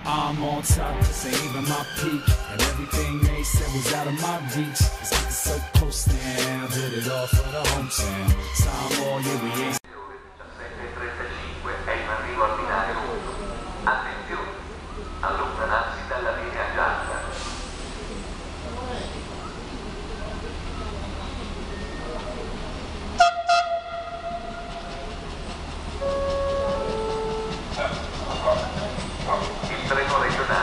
I'm on top, this ain't even my peak. And everything they said was out of my reach. It's getting so close now, did it all for the hometown. Time all year we ain't. 17:35 è in arrivo al binario 1. Attenzione, allontanarsi dalla linea gialla. Il treno regionale.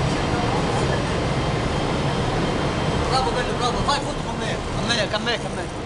Bravo, bello, bravo, fai foto con me. A me.